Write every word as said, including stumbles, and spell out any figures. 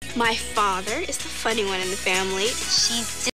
My father is the funny one in the family. She's